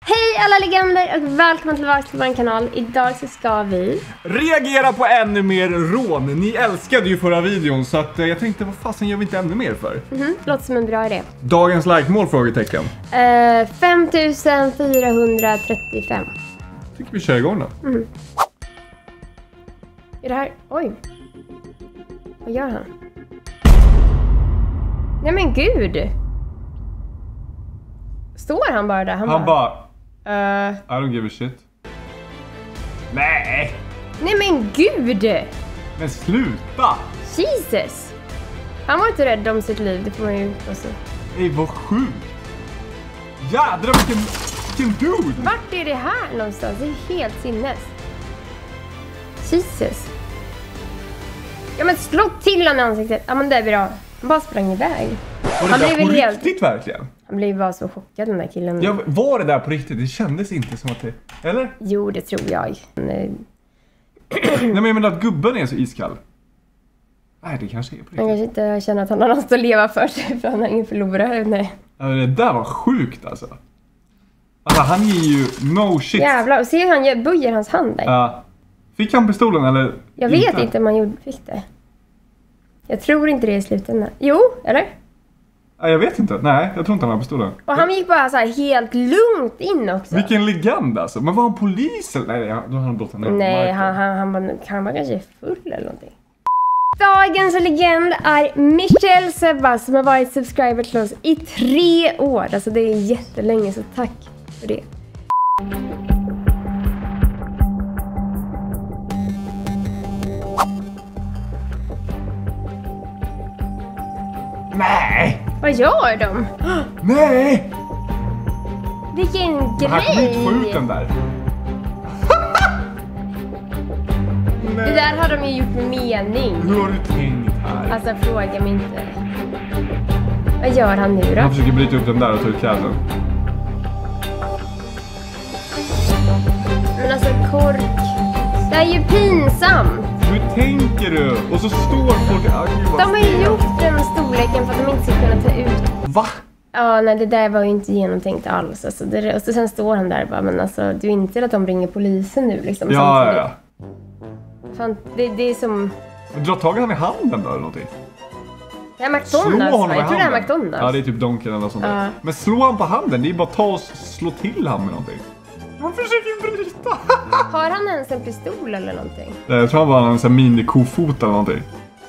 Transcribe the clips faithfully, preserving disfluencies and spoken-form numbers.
Hej alla legender och välkommen tillbaka till vår kanal. Idag så ska vi reagera på ännu mer rån. Ni älskade ju förra videon så att jag tänkte, vad fasen gör vi inte ännu mer för? Mm-hmm. Låter som en bra idé. Dagens like-mål, frågetecken. Uh, fem tusen fyrahundratrettiofem. Tycker vi kör igång då. Mm. Är det här? Oj. Vad gör han? Nej men gud. Står han bara där? Han, Han bara, bara uh... I don't give a shit. Nej. Nej men gud. Men sluta. Jesus. Han var inte rädd om sitt liv, det får man ju också. Nej, vad sjukt. Jädrar vilken, vilken dude. Vart är det här någonstans? Det är helt sinnes. Jesus. Ja men slå till honom i ansiktet. Ja men det är bra. Han bara sprang iväg. Var det han där på helt... riktigt verkligen? Han blev bara så chockad, den där killen. Ja, var det där på riktigt? Det kändes inte som att det... Eller? Jo, det tror jag. Nej. Nej men jag menar att gubben är så iskall. Nej, det kanske är på riktigt. Han kanske inte känner att han har något att leva för sig. För han har ingen förlorare. Nej. Ja, det där var sjukt alltså. Alltså han ger ju no shit. Jävlar, och se hur han gör, böjer hans hand där. Ja. Fick han pistolen eller? Jag vet inte, inte om han gjorde, fick det. Jag tror inte det i slutändan. Jo, eller? Ja, jag vet inte. Nej, jag tror inte han har pistolen. Och han gick bara så här helt lugnt in också. Vilken legend alltså. Men var han polis eller? Nej, då har han blått ner. Nej, han, han, han, var, han var kanske full eller någonting. Dagens legend är Michelle Sebba som har varit subscriber till oss i tre år. Alltså det är jättelänge, så tack för det. Nej! Vad gör de? Nej! Vilken grej! Han kommer inte få ut den där. Det där har de ju gjort med mening. Hur har du tänkt här? Alltså fråga mig inte. Vad gör han nu då? Han försöker bryta upp den där och ta ut kläden. Men alltså kork. Det är ju pinsamt. Hur tänker du? Och så står folk... De har ju gjort den storleken för att de inte ska kunna ta ut. Va? Ja, nej det där var ju inte genomtänkt alls. Alltså, det, och så sen står han där och bara, men alltså du inser att de ringer polisen nu liksom. Ja, ja, ja. Fan, det, det är som... Dra tag i han i handen då eller någonting. Det är McDonald's, slå honom va? Jag tror det är McDonald's. Ja, det är typ Donken eller något sånt där. Ja. Men slå han på handen, det är bara att ta och slå till han med någonting. Han försöker bryta. Har han ens en pistol eller någonting? Jag tror han var en sån här mini-kofot eller någonting.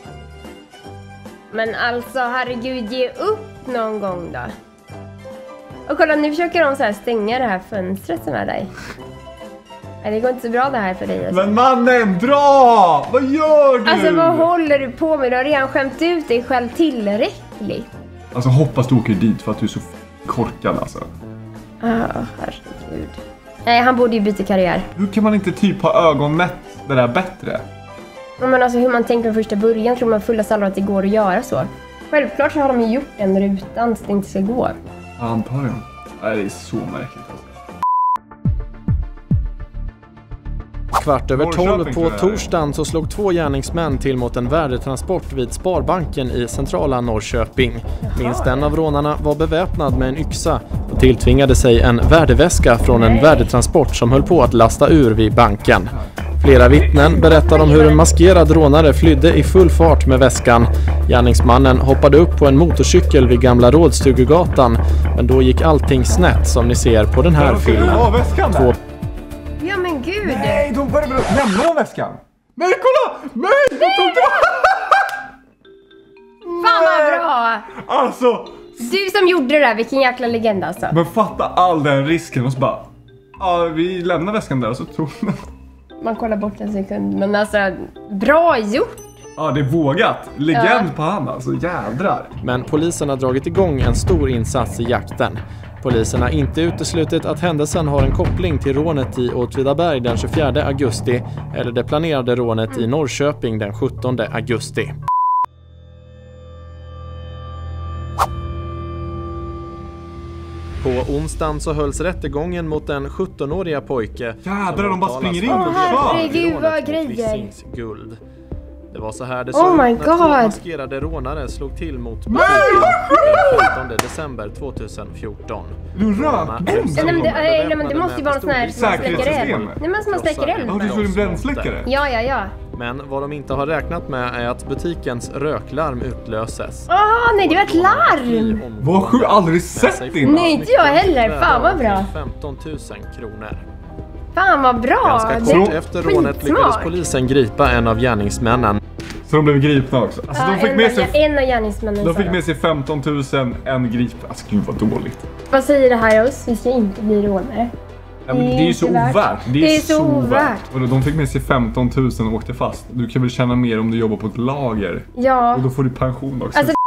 Men alltså, herregud, ge upp någon gång då. Och kolla, nu försöker de så här stänga det här fönstret som är där. Nej, det går inte så bra det här för dig. Alltså. Men mannen, dra! Vad gör du? Alltså, vad håller du på med? Du har redan skämt ut dig själv tillräckligt. Alltså, hoppas du åker dit för att du är så korkad alltså. Ja, oh, herregud. Nej, han borde ju byta karriär. Hur kan man inte typ ha ögonmätt det där bättre? Men alltså hur man tänker från första början, tror man fulla allvar att det går att göra så. Självklart så har de ju gjort en rutan så det inte ska gå. Antagligen. Nej, det är så märkligt alltså. Kvart över tolv på torsdagen så slog två gärningsmän till mot en värdetransport vid Sparbanken i centrala Norrköping. Minst en av rånarna var beväpnad med en yxa och tilltvingade sig en värdeväska från en värdetransport som höll på att lasta ur vid banken. Flera vittnen berättar om hur en maskerad rånare flydde i full fart med väskan. Gärningsmannen hoppade upp på en motorcykel vid Gamla Rådstugegatan, men då gick allting snett som ni ser på den här filmen. Två Ja men gud! Nej, de började lämna väskan! Nej, kolla! Nej, de tog det! Fan vad bra! Alltså! Du som gjorde det där, vilken jäkla legend alltså. Men fatta all den risken och så bara... Ja, vi lämnar väskan där och så tog den. Man kollar bort en sekund, men alltså, bra gjort! Ja, det är vågat. Legend Ja. på han alltså, jädrar. Men polisen har dragit igång en stor insats i jakten. Polisen har inte uteslutit att händelsen har en koppling till rånet i Åtvidaberg den tjugofjärde augusti eller det planerade rånet i Norrköping den sjuttonde augusti. På onsdagen så hölls rättegången mot den sjuttonåriga pojke. Jädrar, de bara springer in Åh, och kör. herregud, vad grejer. Guld. Det var så här det Oh såg my ut när två God. maskerade rånare slog till mot butiken den fjortonde december tjugohundrafjorton. Du rökbomb? Nej men, det, nej, men det måste ju vara en sån här som man släcker eld. Säkerhetssystem. Nej men som man släcker eld Ja, du med. slår en brännsläckare? Ja, ja, ja. Men vad de inte har räknat med är att butikens röklarm utlöses. Åh, nej det var ett larm! Vad sju, aldrig sett innan. Nej, inte jag heller. Fan vad bra. femton tusen kronor. Fan vad bra. Ganska Det är kort efter rånet skitsmart. lyckades polisen gripa en av gärningsmännen. Så de blev gripna också. Alltså, Ja, de fick en, med av, sig, en av gärningsmännen de sa fick det. med sig femton tusen, en grip. Alltså gud vad dåligt. Vad säger det här oss? Vi ska inte bli rånare. Ja, men det är ju så inte värt. ovärt. Det är, Det är så så ovärt. ovärt. Och de fick med sig femton tusen och åkte fast. Du kan väl tjäna mer om du jobbar på ett lager. Ja. Och då får du pension också. Alltså,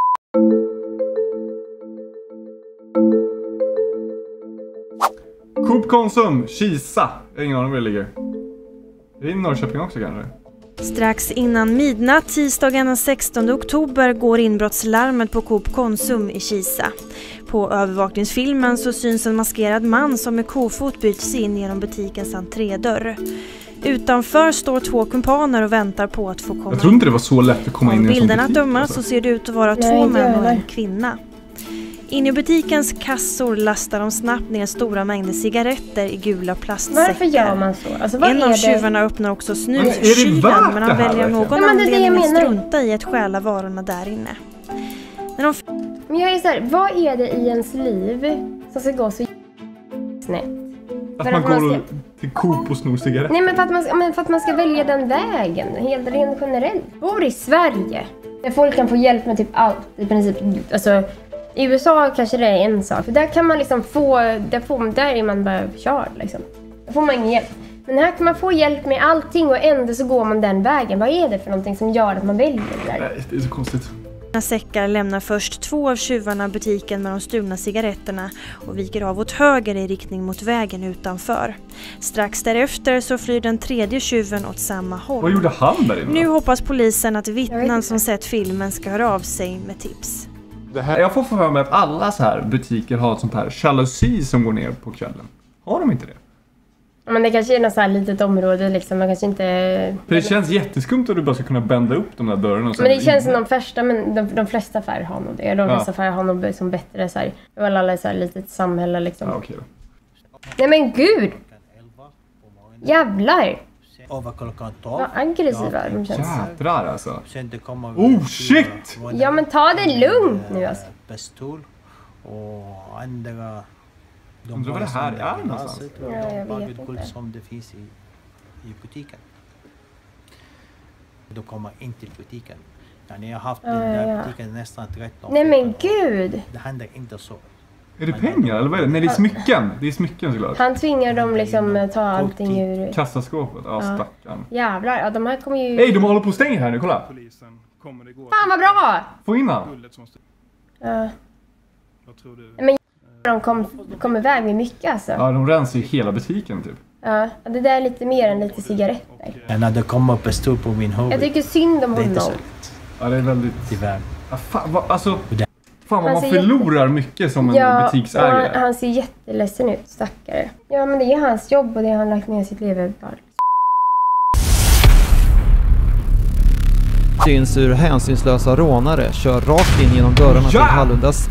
Coop Konsum, Kisa. Jag har ingen aning var det ligger. Det är i Norrköping också kanske. Strax innan midnatt tisdagen den sextonde oktober går inbrottslarmet på Coop Konsum i Kisa. På övervakningsfilmen så syns en maskerad man som med kofot bryter sig in genom butikens entrédörr. Utanför står två kumpaner och väntar på att få komma Jag tror inte det var så lätt att komma in i en sån bilderna butik, döma alltså. så ser det ut att vara Nej, två inte män och heller. en kvinna. In i butikens kassor lastar de snabbt ner stora mängder cigaretter i gula plastsäckar. varför gör man så? Alltså, vad En är av det? tjuvarna öppnar också Men är det snuskylen värt men det han här väljer av någon verkligen? Ja, men det är det jag anledning att menar. strunta i att stjäla varorna där inne. När de Men jag är så här, vad är det i ens liv som ska gå så snett? Att För man att man går ska- till Coop och snor cigaretter. Nej men för, att man, ska- men för att man ska välja den vägen, helt rent generellt. Bor i Sverige, där folk kan få hjälp med typ allt i princip. Alltså, i U S A kanske det är en sak, för där kan man liksom få, där, får, där är man bara körd liksom. Där får man ingen hjälp. Men här kan man få hjälp med allting och ändå så går man den vägen. Vad är det för någonting som gör att man väljer det där? Nej, det är så konstigt. säckar lämnar först två av tjuvarna butiken med de stulna cigaretterna och viker av åt höger i riktning mot vägen utanför. Strax därefter så flyr den tredje tjuven åt samma håll. Vad gjorde han där inne? Nu hoppas polisen att Jag vet vittnen inte. som sett filmen ska höra av sig med tips. Det här, jag får för mig att alla så här butiker har ett sånt här jalousi som går ner på kvällen. Har de inte det? Men det kanske är något så här litet område liksom, man kanske inte... För det känns jätteskumt att du bara ska kunna bända upp de där dörrarna och sen Men det känns som in. de första, men de, de flesta affärer har nog det. De Ja. flesta affärer har nog liksom bättre så här, det var alla så här litet samhälle liksom. Ja, okej då. Nej men gud! Jävlar! Över klockan tolv. Vad aggressiva de känns. Jädrar alltså. Sen det kommer Oh, shit! Ja men ta det lugnt nu alltså. Pistol och andra... De Undrar vad det här varor som är någonstans. baser Ja, och jag de vet bagel guld inte. som det finns i, i butiken. De kommer in till butiken. Ja, ni har haft Ja, den där ja, ja. butiken nästan tretton Nej men år. gud! Det händer inte så. Är det pengar eller vad är det? Nej, det är smycken. Det är smycken såklart. Han tvingar dem liksom ta allting ur... Kassaskåpet. Ja, Ja. stackarn. Jävlar, ja de här kommer ju... Hej, de håller på att stänga här nu, kolla. Polisen kommer det gå. Fan vad bra! Få in han. Guldet som måste... Ja. Vad tror du? Men de kom, kom iväg med mycket alltså. Ja, de rensar ju hela butiken typ. Ja, det där är lite mer än lite cigaretter. Ja, när det kommer pistol på min huvud. Jag tycker synd om det är inte så honom. lätt. Ja, det är väldigt... Tyvärr. Ja, fan, vad, alltså... Det- Fan vad Han man ser förlorar mycket som en Ja, och butiksägare. han, han ser jätteledsen ut, stackare. Ja, men det är hans jobb och det har han lagt ner sitt liv på. Syns hur hänsynslösa rånare kör rakt in genom dörrarna till Ja! Hallundas.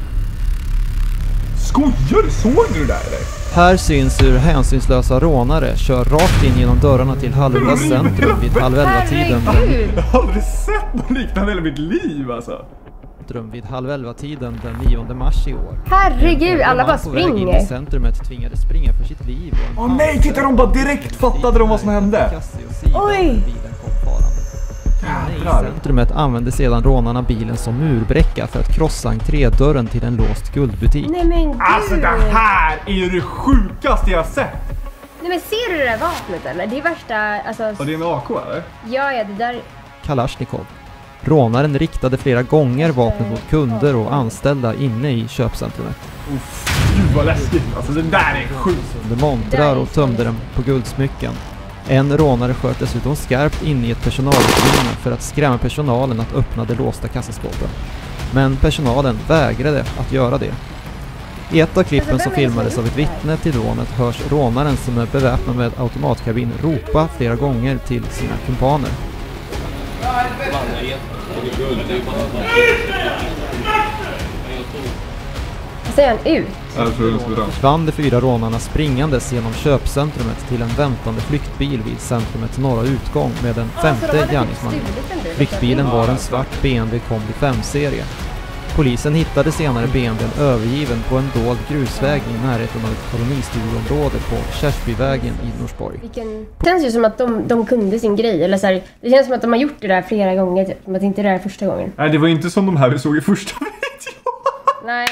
Skojar du? Såg du det där eller? Här syns hur hänsynslösa rånare kör rakt in genom dörrarna till Hallundas centrum vid halv elva-tiden. Herregud! Jag har aldrig sett något liknande i hela mitt liv alltså. Vid halv elva-tiden den nionde mars i år. Herregud, alla bara på väg in i springer. centrumet tvingades springa för sitt liv. och en Åh nej, titta de bara direkt fattade de vad som hände. Oj! Jädrar. I centrumet använde sedan rånarna bilen som murbräcka för att krossa entrédörren till en låst guldbutik. Nej men gud! Alltså det här är ju det sjukaste jag har sett. Nej men ser du det där vapnet eller? Det är värsta, alltså... Och det är en A K eller? Ja, ja, det där... Kalashnikov. Rånaren riktade flera gånger vapnet mot kunder och anställda inne i köpcentrumet. Uff, gud vad läskigt. Alltså det där är sjukt. Under montrar och tömde dem på guldsmycken. En rånare sköt dessutom skarpt in i ett personalutrymme för att skrämma personalen att öppna de låsta kassaskåpen. Men personalen vägrade att göra det. I ett av klippen som filmades av ett vittne till rånet hörs rånaren som är beväpnad med automatkarbin ropa flera gånger till sina kumpaner. Vad säger han ut? Jag tror det skulle vara. Försvann de fyra rånarna springandes genom köpcentrumet till en väntande flyktbil vid centrumets norra utgång med en femte gärningsman. Flyktbilen var en svart B M W Kombi fem-serie. Polisen hittade senare B M W:n övergiven på en dold grusväg i närheten av ett kolonistugeområde på Kärsbyvägen i Norsborg. Vilken... Det känns ju som att de, de kunde sin grej. Eller så här, det känns som att de har gjort det där flera gånger. Typ. Som att det inte är det där första gången. Nej, det var inte som de här vi såg i första videon. Nej.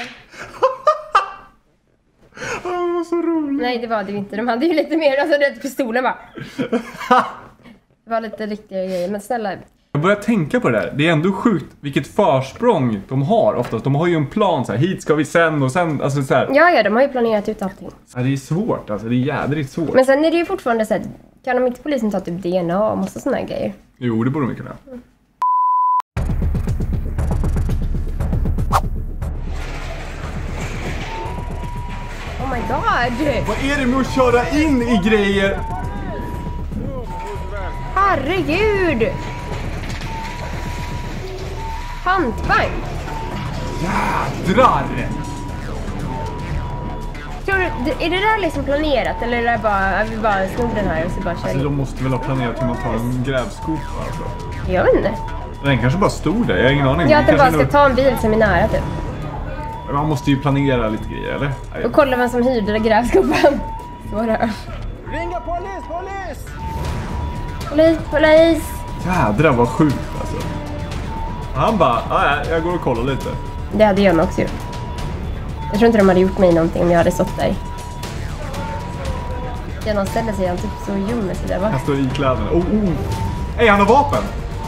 Det var så roligt. Nej, det var det inte. De hade ju lite mer, alltså det pistolen bara. Det var lite riktiga grejer, men snälla. Jag börjar tänka på det där. Det är ändå sjukt vilket försprång de har oftast. De har ju en plan så här, hit ska vi sen och sen, alltså så här. Ja, ja, de har ju planerat ut allting. Ja, det är svårt, alltså det är jädrigt svårt. Men sen är det ju fortfarande så här, kan de inte polisen ta typ D N A och massa såna här grejer? Jo, det borde de kunna. Mm. Oh my god! Vad är det med att köra in i grejer? Herregud! Pantbank! Jädrar! Tror du, är det där liksom planerat eller är det bara, vi bara snor den här och så bara kör Alltså in? de måste väl ha planerat hur man tar en grävskopa alltså. Jag vet inte. Den kanske bara stod där, jag har ingen aning. Jag att den bara ska nog... ta en bil som är nära typ. Man måste ju planera lite grejer, eller? Nej. Och kolla vem som hyrde den grävskopan. Så där. Ringa polis, polis! Polis, polis! Jädrar vad sjukt alltså. Han bara, ja jag går och kollar lite. Det hade jag nog också gjort. Jag tror inte de hade gjort mig någonting om jag hade stått där. Ja, de ställer sig, han typ så gömmer sig där va? Han står i kläderna. Oh, oh. Ej, han har vapen!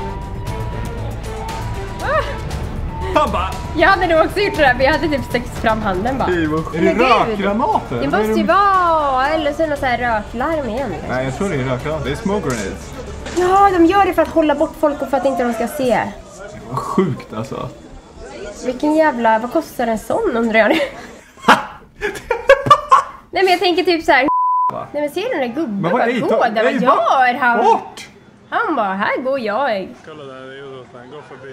Ah! Han bara... Jag hade nog också gjort det där, men jag hade typ sträckt fram handen bara. Ej, vad... Är det rökgranater? Det måste ju vara, eller så är det något så här röklarm igen. Nej, jag tror det är rökgranater. Det är smoke grenades. Ja, de gör det för att hålla bort folk och för att inte de ska se. Vad sjukt alltså. Vilken jävla, vad kostar en sån undrar jag nu? Nej men jag tänker typ så här. Nej men ser du den där gubben bara ej, gå ta, där, ej, vad gör han? Bort! Han bara, här går jag. Kolla där, det är ju han går förbi.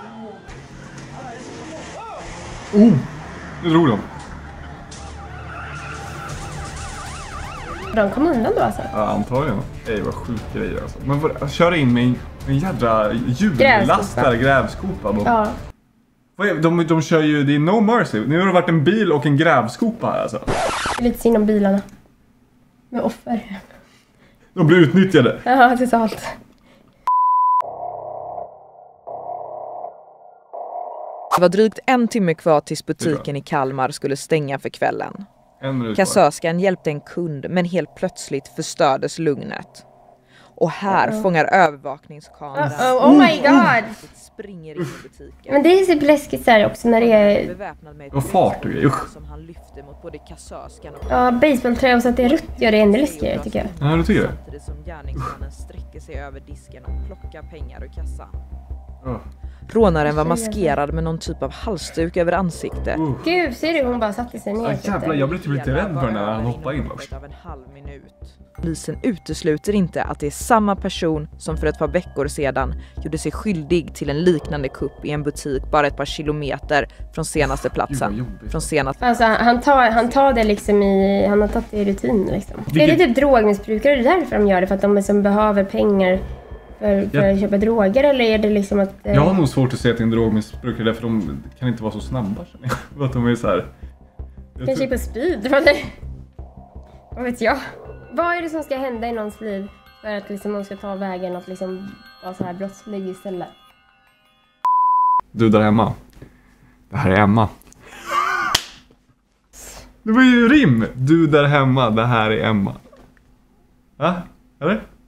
Oh, nu drog de. De kom undan då alltså? Ja, antagligen. Ej, vad sjukt grejer alltså. Men vad, köra in med en, en jädra hjullastare grävskopa. De, ja. Vad är, de, de kör ju, det är no mercy. Nu har det varit en bil och en grävskopa här alltså. Det är lite synd om bilarna. Med offer. De blir utnyttjade. Ja, totalt. Det var drygt en timme kvar tills butiken i Kalmar skulle stänga för kvällen. Kassörskan hjälpte en kund, men helt plötsligt förstördes lugnet. Och här uh -oh. fångar övervakningskameran. Uh -oh. Oh my god! Springer in i butiken. Men det är så läskigt så här också när det är... Vad fart och grejer. Som han lyfte mot både kassörskan och... Ja, baseballträ och så att det är rött gör det ännu läskigare tycker jag. Ja, du tycker det? Samtidigt som gärningsmannen sträcker sig över disken och plockar pengar ur kassan. Uh. Rånaren var maskerad med någon typ av halsduk över ansiktet. Uh. Gud, ser du? Hon bara satte sig ner. Ah, jävlar, jag blev typ lite rädd för när han hoppade in också. Av en halv minut. Polisen utesluter inte att det är samma person som för ett par veckor sedan gjorde sig skyldig till en liknande kupp i en butik bara ett par kilometer från senaste platsen. Från senaste... Alltså, han tar, han tar det liksom i... Han har tagit det i rutin liksom. Vilket... Är det typ drogmissbrukare? Är det därför de gör det? För att de liksom behöver pengar för, för ja. att köpa droger? Eller är det liksom att... Jag har nog svårt att säga att det är en drogmissbrukare därför de kan inte vara så snabba. För att de är så här... Kanske tror... på speed. För det... Vad vet jag? Vad är det som ska hända i någons liv för att liksom de ska ta vägen att liksom vara så här brottslig istället? Du där hemma. Det här är Emma. Det var ju rim. Du där hemma. Det här är Emma. Va? Eller?